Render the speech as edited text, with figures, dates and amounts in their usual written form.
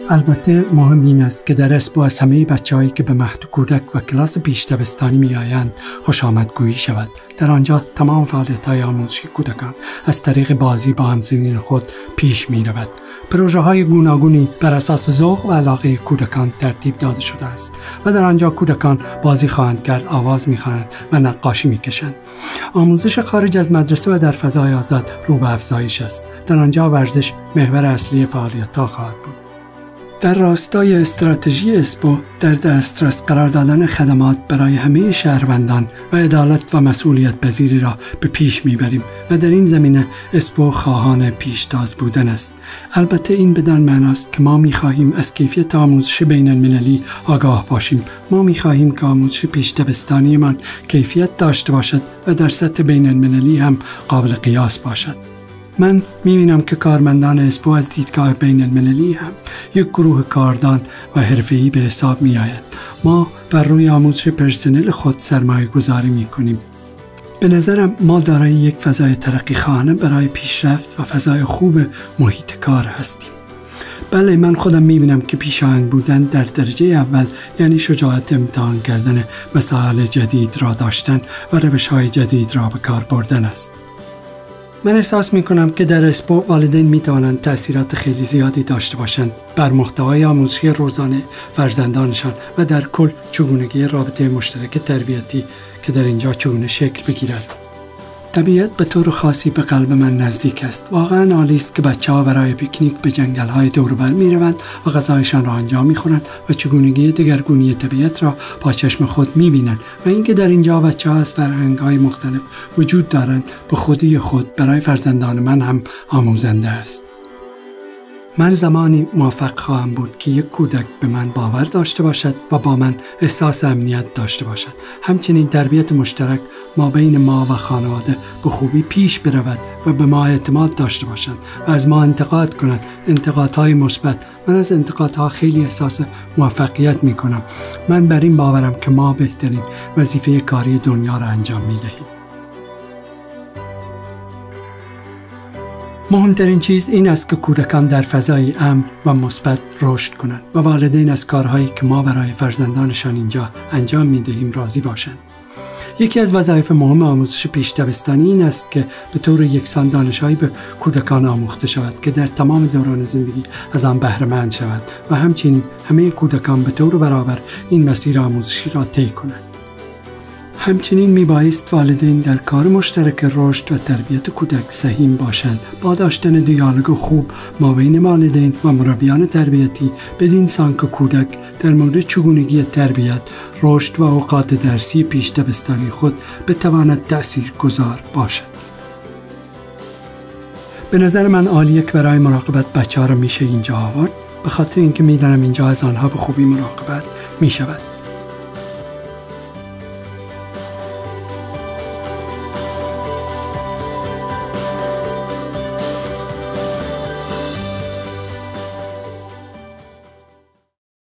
البته مهم این است که در اسپو از همه بچه‌هایی که به مهد کودک و کلاس پیش دبستانی می‌آیند خوش آمدگویی شود. در آنجا تمام فعالیت‌های آموزشی کودکان از طریق بازی با هم‌سنین خود پیش می‌رود. پروژه‌های گوناگونی بر اساس ذوق و علاقه کودکان ترتیب داده شده است و در آنجا کودکان بازی خواهند کرد، آواز می‌خوانند و نقاشی می‌کشند. آموزش خارج از مدرسه و در فضای آزاد رو به افزایش است. در آنجا ورزش محور اصلی فعالیت‌ها خواهد بود. در راستای استراتژی اسپو در دسترس قرار دادن خدمات برای همه شهروندان و عدالت و مسئولیت پذیری را به پیش میبریم و در این زمینه اسپو خواهان پیشتاز بودن است. البته این بدان معناست که ما میخواهیم از کیفیت آموزش بین المللی آگاه باشیم. ما میخواهیم که آموزش پیش دبستانیمان کیفیت داشته باشد و در سطح بین المللی هم قابل قیاس باشد. من می‌بینم که کارمندان اسپو از دیدگاه بین المللی هم یک گروه کاردان و حرفه‌ای به حساب می‌آیند. ما بر روی آموزش پرسنل خود سرمایه گذاری می‌کنیم. به نظرم ما دارای یک فضای ترقی خواهانه برای پیشرفت و فضای خوب محیط کار هستیم. بله، من خودم می‌بینم که پیشاهنگ بودن در درجه اول یعنی شجاعت امتحان کردن مسائل جدید را داشتن و روش‌های جدید را به کار بردن است. من احساس می‌کنم که در اسپو والدین می‌توانند تأثیرات خیلی زیادی داشته باشند بر محتوای آموزشی روزانه فرزندانشان و در کل چگونگی رابطه مشترک تربیتی که در اینجا چگونه شکل بگیرد. طبیعت به طور خاصی به قلب من نزدیک است. واقعا عالی است که بچه‌ها برای پیکنیک به جنگل‌های دور و بر می‌روند و غذایشان را آنجا می‌خورند و چگونگی دگرگونی طبیعت را با چشم خود می‌بینند و اینکه در اینجا بچه‌ها از فرهنگ‌های مختلف وجود دارند به خودی خود برای فرزندان من هم آموزنده است. من زمانی موفق خواهم بود که یک کودک به من باور داشته باشد و با من احساس امنیت داشته باشد. همچنین تربیت مشترک ما بین ما و خانواده به خوبی پیش برود و به ما اعتماد داشته باشند و از ما انتقاد کنند. انتقادهای مثبت. من از انتقادها خیلی احساس موفقیت می کنم. من بر این باورم که ما بهترین وظیفه کاری دنیا را انجام می دهیم. مهمترین چیز این است که کودکان در فضای امن و مثبت رشد کنند و والدین از کارهایی که ما برای فرزندانشان اینجا انجام می‌دهیم راضی باشند. یکی از وظایف مهم آموزش پیش دبستانی این است که به طور یکسان دانش‌هایی به کودکان آموخته شود که در تمام دوران زندگی از آن بهره مند شود و همچنین همه کودکان به طور برابر این مسیر آموزشی را طی کنند. همچنین میبایست والدین در کار مشترک رشد و تربیت کودک سهیم باشند با داشتن دیالوگ خوب مابین والدین و مربیان تربیتی بدین سان که کودک در مورد چگونگی تربیت، رشد و اوقات درسی پیش دبستانی خود بتواند تأثیرگذار باشد. به نظر من عالیه که برای مراقبت بچه‌ها را میشه اینجا آورد، به خاطر اینکه میدانم اینجا از آنها به خوبی مراقبت میشود.